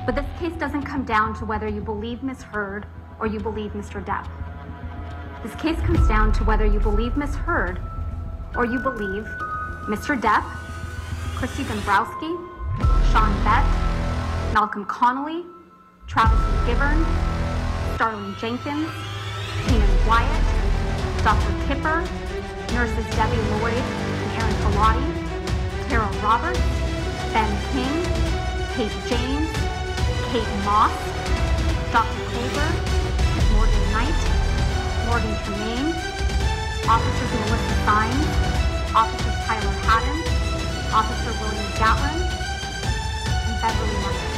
But this case doesn't come down to whether you believe Ms. Heard or you believe Mr. Depp. This case comes down to whether you believe Ms. Heard or you believe Mr. Depp, Christy Dombrowski, Sean Bett, Malcolm Connolly, Travis McGivern, Starling Jenkins, Keenan Wyatt, Dr. Kipper, nurses Debbie Lloyd and Erin Pilati, Tara Roberts, Ben King, Kate James, Kate Moss, Dr. Colbert, Morgan Knight, Morgan Tremaine, Officers Melissa Sines, Officer Tyler Haddon, Officer William Gatlin, and Beverly Martin.